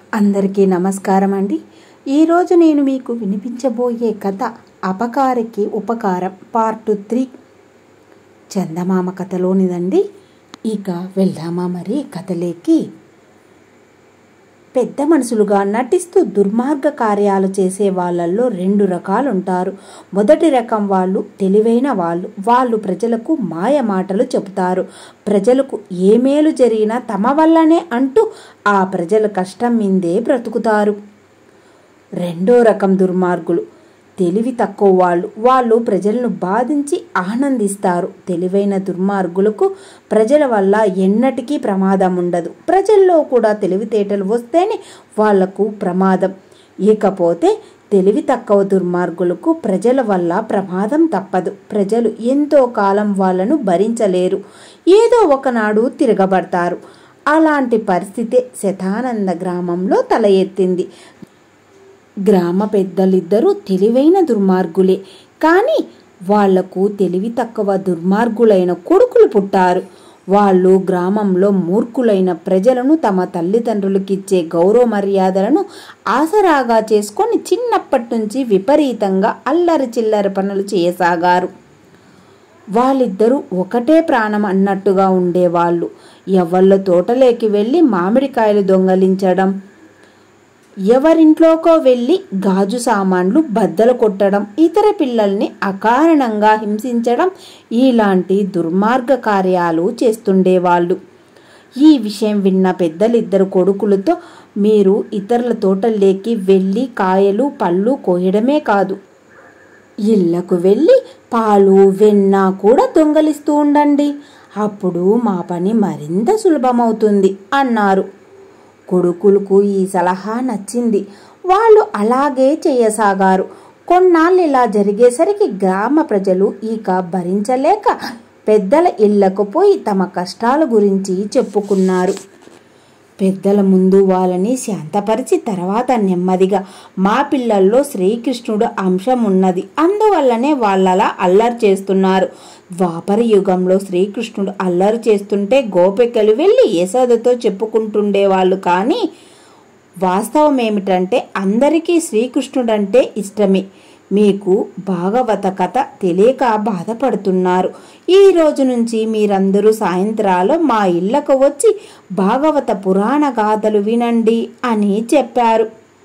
అందరికీ నమస్కారం అండి. ఈరోజు నేను మీకు వినిపించబోయే కథ అపకారికి ఉపకారం పార్ట్ 3 చందమామ కథలోనిదండి. ఇక వెళ్దామా మరి కథలోకి. పెద్ద మనుషులుగా నటిస్తూ దుర్మార్గ కార్యాలు చేసే వాళ్ళల్లో 2 రకాలు ఉంటారు. మొదటి రకం వాళ్ళు తెలివైన వాళ్ళు ప్రజలకు మాయ మాటలు చెబుతారు. ప్రజలకు ఏ మేలు జరిగినా తమ వల్లనే అంటూ ఆ ప్రజల కష్టం మీదే బ్రతుకుతారు. రెండో రకం దుర్మార్గులు తెలివి తక్కువ వాళ్ళు ప్రజలను బాధించి ఆనందిస్తారు. తెలివైన దుర్మార్గులకు ప్రజల వల్ల ఎన్నటికీ ప్రమాదం ఉండదు. ప్రజల్లో కూడా తెలివితేటలు వస్తేనే వాళ్లకు ప్రమాదం. ఇకపోతే తెలివి తక్కువ దుర్మార్గులకు ప్రజల వల్ల ప్రమాదం తప్పదు. ప్రజలు ఎంతో కాలం వాళ్ళను భరించలేరు. ఏదో ఒకనాడు తిరగబడతారు. అలాంటి పరిస్థితే శతానంద గ్రామంలో తల ఎత్తింది. గ్రామ పెద్దలిద్దరూ తెలివైన దుర్మార్గులే, కానీ వాళ్లకు తెలివి తక్కువ దుర్మార్గులైన కొడుకులు పుట్టారు. వాళ్ళు గ్రామంలో మూర్ఖులైన ప్రజలను తమ తల్లిదండ్రులకిచ్చే గౌరవ మర్యాదలను ఆసరాగా చేసుకొని చిన్నప్పటి నుంచి విపరీతంగా అల్లరి చిల్లరి పనులు చేయసాగారు. వాళ్ళిద్దరూ ఒకటే ప్రాణం అన్నట్టుగా ఉండేవాళ్ళు. ఎవళ్ళ తోటలోకి వెళ్ళి మామిడికాయలు దొంగలించడం, ఎవరింట్లోకో వెళ్ళి గాజు సామాన్లు బద్దలు కొట్టడం, ఇతర పిల్లల్ని అకారణంగా హింసించడం, ఇలాంటి దుర్మార్గ కార్యాలు చేస్తుండేవాళ్ళు. ఈ విషయం విన్న పెద్దలిద్దరు కొడుకులతో, మీరు ఇతరుల తోటల్లోకి వెళ్ళి కాయలు పళ్ళు కోయడమే కాదు, ఇళ్లకు వెళ్ళి పాలు వెన్న కూడా దొంగలిస్తూ ఉండండి. అప్పుడు మా పని మరింత సులభమవుతుంది అన్నారు. కొడుకులకు ఈ సలహా నచ్చింది. వాళ్ళు అలాగే చేయసాగారు. కొన్నాళ్ళు ఇలా జరిగేసరికి గ్రామ ప్రజలు ఇక భరించలేక పెద్దల ఇళ్లకు పోయి తమ కష్టాల గురించి చెప్పుకున్నారు. పెద్దల ముందు వాళ్ళని శాంతపరిచి తర్వాత నెమ్మదిగా, మా పిల్లల్లో శ్రీకృష్ణుడు అంశం ఉన్నది, అందువల్లనే వాళ్ళలా అల్లరి చేస్తున్నారు. ద్వాపర యుగంలో శ్రీకృష్ణుడు అల్లరి చేస్తుంటే గోపికలు వెళ్ళి యశోదతో చెప్పుకుంటుండేవాళ్ళు. కానీ వాస్తవం ఏమిటంటే అందరికీ శ్రీకృష్ణుడంటే ఇష్టమే. మీకు భాగవత కథ తెలియక బాధపడుతున్నారు. ఈ రోజు నుంచి మీరందరూ సాయంత్రాలు మా ఇళ్లకు వచ్చి భాగవత పురాణ గాథలు వినండి అని చెప్పారు.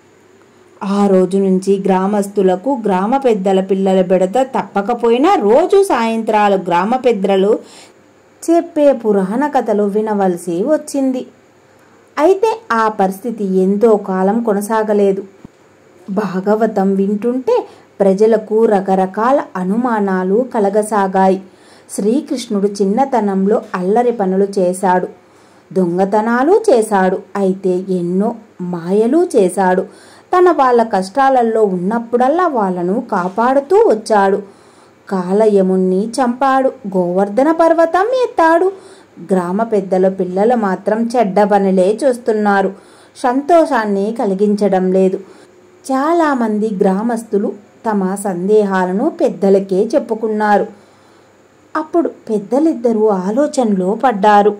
ఆ రోజు నుంచి గ్రామస్తులకు గ్రామ పెద్దల పిల్లల బెడత తప్పకపోయినా రోజు సాయంత్రాలు గ్రామ పెద్దలు చెప్పే పురాణ కథలు వినవలసి వచ్చింది. అయితే ఆ పరిస్థితి ఎంతో కాలం కొనసాగలేదు. భాగవతం వింటుంటే ప్రజలకు రకరకాల అనుమానాలు కలగసాగాయి. శ్రీకృష్ణుడు చిన్నతనంలో అల్లరి పనులు చేశాడు, దొంగతనాలు చేశాడు, అయితే ఎన్నో మాయలు చేశాడు. తన వాళ్ళ కష్టాలలో ఉన్నప్పుడల్లా వాళ్ళను కాపాడుతూ వచ్చాడు. కాలయముణ్ణి చంపాడు, గోవర్ధన పర్వతం ఎత్తాడు. గ్రామ పెద్దల పిల్లలు మాత్రం చెడ్డ పనులే చూస్తున్నారు, సంతోషాన్ని కలిగించడం లేదు. చాలామంది గ్రామస్తులు తమ సందేహాలను పెద్దలకే చెప్పుకున్నారు. అప్పుడు పెద్దలిద్దరూ ఆలోచనలో పడ్డారు.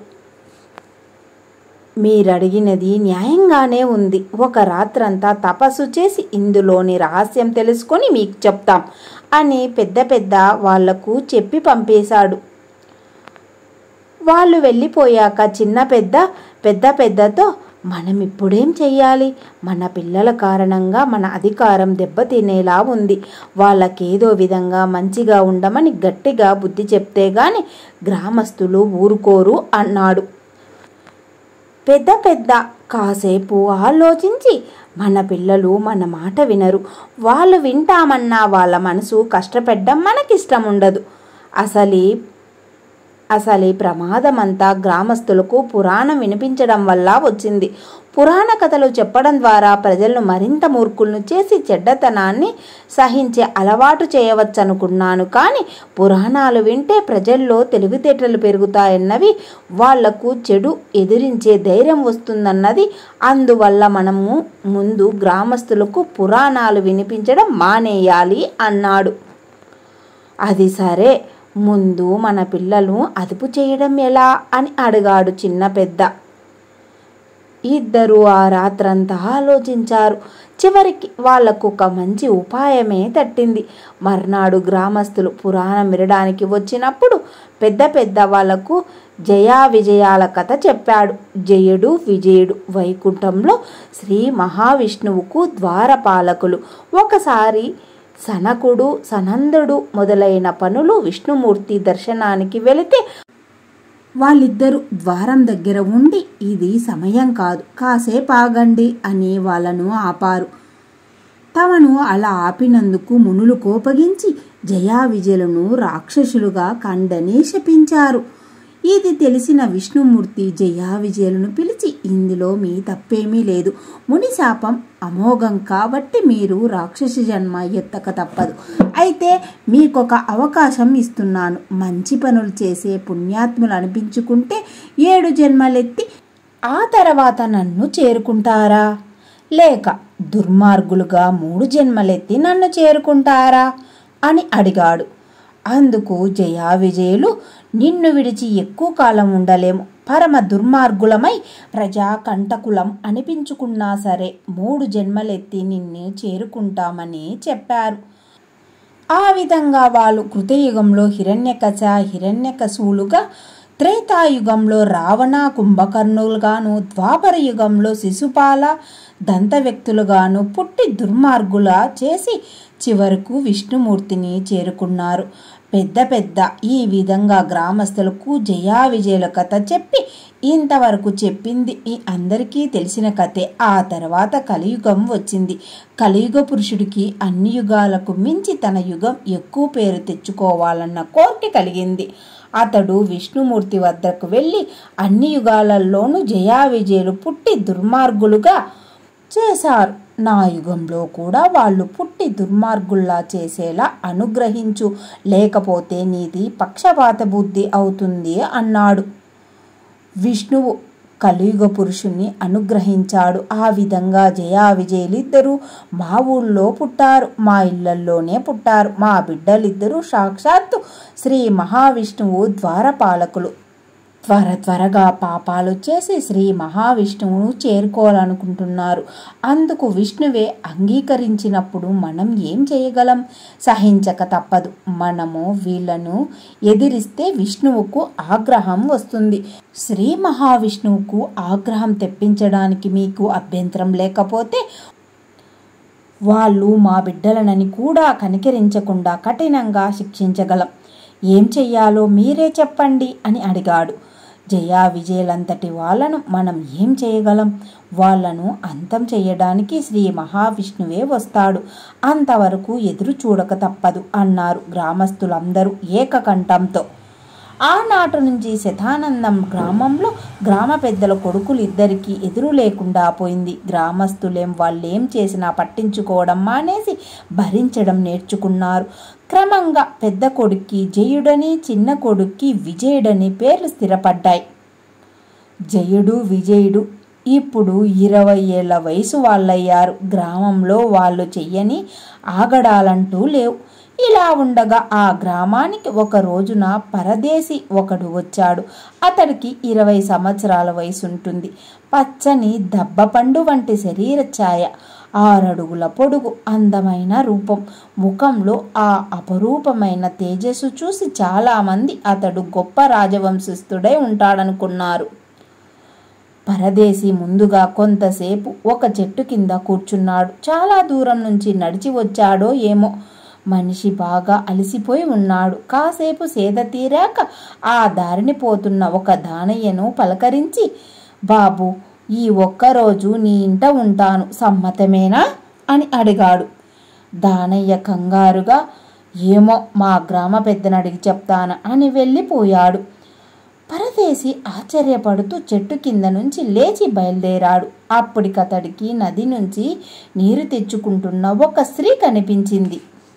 మీరడిగినది న్యాయంగానే ఉంది. ఒక రాత్రంతా తపస్సు చేసి ఇందులోని రహస్యం తెలుసుకొని మీకు చెప్తాం అని పెద్ద వాళ్లకు చెప్పి పంపేశాడు. వాళ్ళు వెళ్ళిపోయాక చిన్న పెద్దతో, మనం ఇప్పుడేం చెయ్యాలి? మన పిల్లల కారణంగా మన అధికారం దెబ్బతినేలా ఉంది. వాళ్ళకేదో విధంగా మంచిగా ఉండమని గట్టిగా బుద్ధి చెప్తే గాని గ్రామస్తులు ఊరుకోరు అన్నాడు. పెద్ద కాసేపు ఆలోచించి, మన పిల్లలు మన మాట వినరు, వాళ్ళు వింటామన్నా వాళ్ళ మనసు కష్టపెట్టడం మనకిష్టం ఉండదు. అసలీ ప్రమాదమంతా గ్రామస్తులకు పురాణం వినిపించడం వల్ల వచ్చింది. పురాణ కథలు చెప్పడం ద్వారా ప్రజలను మరింత మూర్ఖులను చేసి చెడ్డతనాన్ని సహించే అలవాటు చేయవచ్చనుకున్నాను. కానీ పురాణాలు వింటే ప్రజల్లో తెలివితేటలు పెరుగుతాయన్నవి, వాళ్లకు చెడు ఎదిరించే ధైర్యం వస్తుందన్నది. అందువల్ల మనము ముందు గ్రామస్తులకు పురాణాలు వినిపించడం మానేయాలి అన్నాడు. అది సరే, ముందు మన పిల్లలను అదుపు చేయడం ఎలా అని అడిగాడు చిన్న పెద్ద. ఇద్దరూ ఆ రాత్రంతా ఆలోచించారు. చివరికి వాళ్లకు ఒక మంచి ఉపాయమే తట్టింది. మర్నాడు గ్రామస్తులు పురాణం వినడానికి వచ్చినప్పుడు పెద్ద వాళ్లకు జయా విజయాల కథ చెప్పాడు. జయుడు విజయుడు వైకుంఠంలో శ్రీ మహావిష్ణువుకు ద్వారపాలకులు. ఒకసారి సనకుడు సనందుడు మొదలైన పనులు విష్ణుమూర్తి దర్శనానికి వెళితే వాళ్ళిద్దరూ ద్వారం దగ్గర ఉండి ఇది సమయం కాదు, కాసేపు ఆగండి అని వాళ్ళను ఆపారు. తమను అలా ఆపినందుకు మునులు కోపగించి జయా విజయులను రాక్షసులుగా కండని శపించారు. ఇది తెలిసిన విష్ణుమూర్తి జయా విజయులను పిలిచి, ఇందులో మీ తప్పేమీ లేదు. ముని శాపం అమోఘం కాబట్టి మీరు రాక్షస జన్మ ఎత్తక తప్పదు. అయితే మీకొక అవకాశం ఇస్తున్నాను. మంచి పనులు చేసే పుణ్యాత్ములు అనిపించుకుంటే 7 జన్మలెత్తి ఆ తర్వాత నన్ను చేరుకుంటారా? లేక దుర్మార్గులుగా 3 జన్మలెత్తి నన్ను చేరుకుంటారా అని అడిగాడు. అందుకు జయా విజయులు, నిన్ను విడిచి ఎక్కువ కాలం ఉండలేము. పరమ దుర్మార్గులమై ప్రజాకంటకులం అనిపించుకున్నా సరే 3 జన్మలెత్తి నిన్ను చేరుకుంటామని చెప్పారు. ఆ విధంగా వాళ్ళు కృతయుగంలో హిరణ్యకశువులుగా, త్రేతాయుగంలో రావణ కుంభకర్ణులుగాను, ద్వాపర యుగంలో శిశుపాల దంత వ్యక్తులుగాను పుట్టి దుర్మార్గులా చేసి చివరకు విష్ణుమూర్తిని చేరుకున్నారు. పెద్ద ఈ విధంగా గ్రామస్తులకు జయా విజయుల కథ చెప్పి, ఇంతవరకు చెప్పింది ఈ అందరికీ తెలిసిన కథే. ఆ తర్వాత కలియుగం వచ్చింది. కలియుగ పురుషుడికి అన్ని యుగాలకు మించి తన యుగం ఎక్కువ పేరు తెచ్చుకోవాలన్న కోరిక కలిగింది. అతడు విష్ణుమూర్తి వద్దకు వెళ్ళి, అన్ని యుగాలలోనూ జయా విజయులు పుట్టి దుర్మార్గులుగా చేశారు. నా యుగంలో కూడా వాళ్ళు పుట్టి దుర్మార్గుల్లా చేసేలా అనుగ్రహించు, లేకపోతే నీది పక్షపాత బుద్ధి అవుతుంది అన్నాడు. విష్ణువు కలియుగ పురుషుణ్ణి అనుగ్రహించాడు. ఆ విధంగా జయా విజయులిద్దరూ మా ఊళ్ళో పుట్టారు, మా ఇళ్లల్లోనే పుట్టారు. మా బిడ్డలిద్దరూ సాక్షాత్తు శ్రీ మహావిష్ణువు ద్వారపాలకులు. త్వరగా పాపాలు చేసి శ్రీ మహావిష్ణువును చేరుకోవాలనుకుంటున్నారు. అందుకు విష్ణువే అంగీకరించినప్పుడు మనం ఏం చేయగలం? సహించక తప్పదు. మనము వీళ్లను ఎదిరిస్తే విష్ణువుకు ఆగ్రహం వస్తుంది. శ్రీ మహావిష్ణువుకు ఆగ్రహం తెప్పించడానికి మీకు అభ్యంతరం లేకపోతే వాళ్ళు మా బిడ్డలనని కూడా కనికరించకుండా కఠినంగా శిక్షించగలం. ఏం చెయ్యాలో మీరే చెప్పండి అని అడిగాడు. జయా విజయులంతటి వాళ్ళను మనం ఏం చేయగలం? వాళ్లను అంతం చేయడానికి శ్రీ మహావిష్ణువే వస్తాడు. అంతవరకు ఎదురు చూడక తప్పదు అన్నారు గ్రామస్తులందరూ ఏకకంఠంతో. ఆనాటి నుంచి శతానందం గ్రామంలో గ్రామ పెద్దల కొడుకులిద్దరికీ ఎదురు లేకుండా పోయింది. గ్రామస్తులేం వాళ్ళేం చేసినా పట్టించుకోవడం మానేసి భరించడం నేర్చుకున్నారు. క్రమంగా పెద్ద కొడుక్కి జయుడని, చిన్న కొడుక్కి విజయుడని పేర్లు స్థిరపడ్డాయి. జయుడు విజయుడు ఇప్పుడు 20 ఏళ్ల వయసు వాళ్ళయ్యారు. గ్రామంలో వాళ్ళు చెయ్యని ఆగడాలంటూ లేవు. ఇలా ఉండగా ఆ గ్రామానికి ఒక రోజున పరదేశి ఒకడు వచ్చాడు. అతడికి 20 సంవత్సరాల వయసు ఉంటుంది. పచ్చని దబ్బపండు వంటి శరీర ఛాయ, 6 అడుగుల పొడుగు, అందమైన రూపం. ముఖంలో ఆ అపరూపమైన తేజస్సు చూసి చాలామంది అతడు గొప్ప రాజవంశస్థుడై ఉంటాడనుకున్నారు. పరదేశి ముందుగా కొంతసేపు ఒక చెట్టు కింద కూర్చున్నాడు. చాలా దూరం నుంచి నడిచి వచ్చాడో ఏమో, మనిషి బాగా అలసిపోయి ఉన్నాడు. కాసేపు సేద తీరాక ఆ దారిని పోతున్న ఒక దానయ్యను పలకరించి, బాబు, ఈ ఒక్కరోజు నీ ఇంట ఉంటాను, సమ్మతమేనా అని అడిగాడు. దానయ్య కంగారుగా, ఏమో మా గ్రామ పెద్దను అడిగి చెప్తాను అని వెళ్ళిపోయాడు. పరదేశి ఆశ్చర్యపడుతూ చెట్టు కింద నుంచి లేచి బయలుదేరాడు. అప్పటికతడికి నది నుంచి నీరు తెచ్చుకుంటున్న ఒక స్త్రీ కనిపించింది.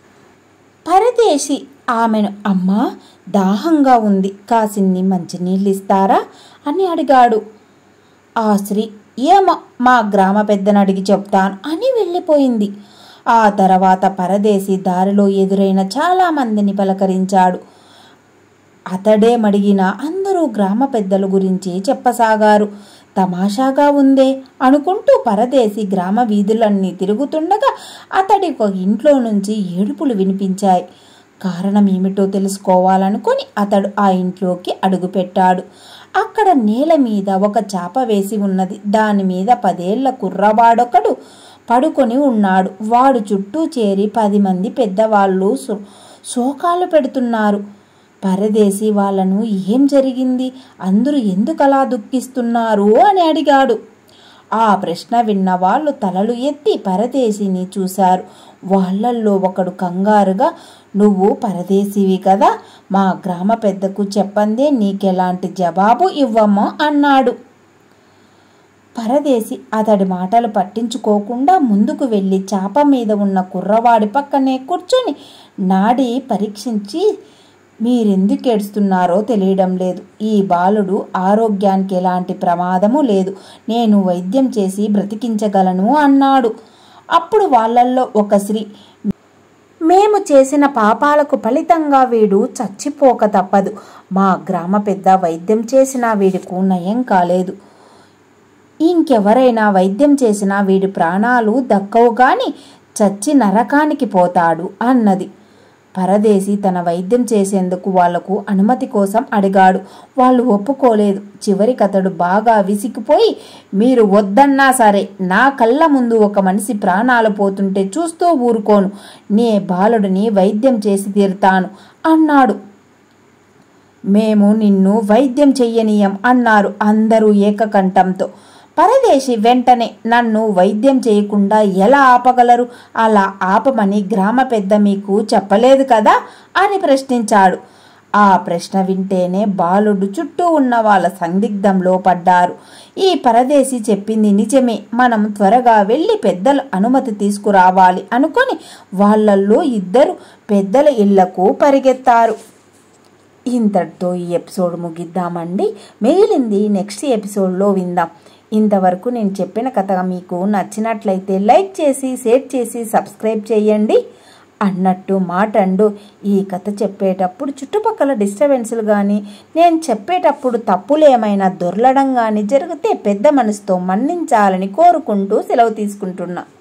పరదేశి ఆమెను, అమ్మా, దాహంగా ఉంది, కాసిన్ని మంచినీళ్ళు ఇస్తారా అని అడిగాడు. ఆ స్త్రీ, ఏమో మా గ్రామ పెద్దను అడిగి చెప్తాను అని వెళ్ళిపోయింది. ఆ తర్వాత పరదేశి దారిలో ఎదురైన చాలా మందిని పలకరించాడు. అతడే మడిగిన అందరూ గ్రామ పెద్దల గురించి చెప్పసాగారు. తమాషాగా ఉందే అనుకుంటూ పరదేశి గ్రామ వీధులన్నీ తిరుగుతుండగా అతడి ఒక ఇంట్లో నుంచి ఏడుపులు వినిపించాయి. కారణం ఏమిటో తెలుసుకోవాలనుకుని అతడు ఆ ఇంట్లోకి అడుగుపెట్టాడు. అక్కడ నేల మీద ఒక చాప వేసి ఉన్నది. దాని మీద 10 ఏళ్ల కుర్రవాడొకడు పడుకొని ఉన్నాడు. వాడు చుట్టూ చేరి 10 మంది పెద్దవాళ్ళు శోకాలు పెడుతున్నారు. పరదేశి వాళ్ళను ఏం జరిగింది, అందరూ ఎందుకలా దుఃఖిస్తున్నారు అని అడిగాడు. ఆ ప్రశ్న విన్న వాళ్ళు తలలు ఎత్తి పరదేశిని చూశారు. వాళ్ళల్లో ఒకడు కంగారుగా, నువ్వు పరదేశివి కదా, మా గ్రామ పెద్దకు చెప్పందే నీకెలాంటి జవాబు ఇవ్వమో అన్నాడు. పరదేశి అతడి మాటలు పట్టించుకోకుండా ముందుకు వెళ్ళి చాప మీద ఉన్న కుర్రవాడి పక్కనే కూర్చొని నాడి పరీక్షించి, మీరెందుకు ఏడుస్తున్నారో తెలియడం లేదు. ఈ బాలుడు ఆరోగ్యానికి ఎలాంటి ప్రమాదము లేదు. నేను వైద్యం చేసి బ్రతికించగలను అన్నాడు. అప్పుడు వాళ్ళల్లో ఒక స్త్రీ, మేము చేసిన పాపాలకు ఫలితంగా వీడు చచ్చిపోక తప్పదు. మా గ్రామ పెద్ద వైద్యం చేసినా వీడికి నయం కాలేదు. ఇంకెవరైనా వైద్యం చేసినా వీడి ప్రాణాలు దక్కవు గాని చచ్చి నరకానికి పోతాడు అన్నది. పరదేశి తన వైద్యం చేసేందుకు వాళ్లకు అనుమతి కోసం అడిగాడు. వాళ్ళు ఒప్పుకోలేదు. చివరికి అతడు బాగా విసిగిపోయి, మీరు వద్దన్నా సరే నా కళ్ళ ముందు ఒక మనిషి ప్రాణాలు పోతుంటే చూస్తూ ఊరుకోను. నే బాలుడిని వైద్యం చేసి తీరుతాను అన్నాడు. మేము నిన్ను వైద్యం చెయ్యనీయం అన్నారు అందరూ ఏకకంఠంతో. పరదేశి వెంటనే, నన్ను వైద్యం చేయకుండా ఎలా ఆపగలరు? అలా ఆపమని గ్రామ పెద్ద మీకు చెప్పలేదు కదా అని ప్రశ్నించాడు. ఆ ప్రశ్న వింటేనే బాలుడు చుట్టూ ఉన్న వాళ్ళ సందిగ్ధంలో పడ్డారు. ఈ పరదేశి చెప్పింది నిజమే, మనం త్వరగా వెళ్ళి పెద్దల అనుమతి తీసుకురావాలి అనుకొని వాళ్ళల్లో 2 పెద్దల ఇళ్లకు పరిగెత్తారు. ఇంతటితో ఈ ఎపిసోడ్ ముగిద్దామండి. మిగిలింది నెక్స్ట్ ఎపిసోడ్లో విందాం. ఇంతవరకు నేను చెప్పిన కథ మీకు నచ్చినట్లయితే లైక్ చేసి, షేర్ చేసి, సబ్స్క్రైబ్ చేయండి. అన్నట్టు మాటండు, ఈ కథ చెప్పేటప్పుడు చుట్టుపక్కల డిస్టర్బెన్స్లు కానీ, నేను చెప్పేటప్పుడు తప్పులు ఏమైనా దొర్లడం కానీ జరిగితే పెద్ద మనసుతో మన్నించాలని కోరుకుంటూ సెలవు తీసుకుంటున్నా.